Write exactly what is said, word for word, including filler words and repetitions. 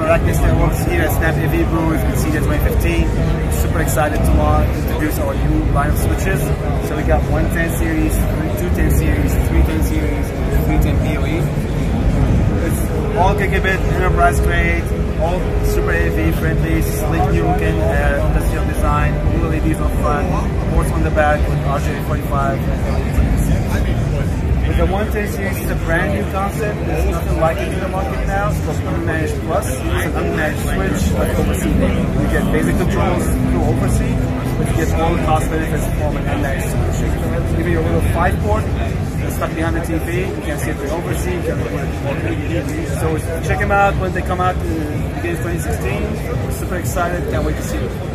Araknis Networks here at Snap A V booth in CEDIA twenty fifteen. Super excited to uh, introduce our new line of switches. So we got one ten series, two ten series, three ten series, and three ten P O E. It's all gigabit, enterprise grade, all super A V friendly, slick new looking uh, industrial design, blue L E Ds on front, ports on the back with R J forty-five and L E Ds. With the one ten series, it's a brand new concept. There's nothing like it in the market now. It's called Unmanaged Plus. It's an unmanaged switch like OverC. You get basic controls through OverC, but you get all the cost benefits from an unmanaged switch. Even your little five port that's stuck behind the T V, you can see it through OverC. You can record it. So check them out when they come out in the beginning of twenty sixteen. We're super excited. Can't wait to see you.